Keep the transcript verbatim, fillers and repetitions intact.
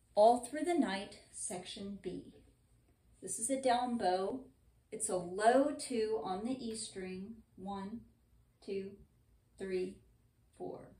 All Through the Night, Section B. This is a down bow. It's a low two on the E string. One, two, three, four.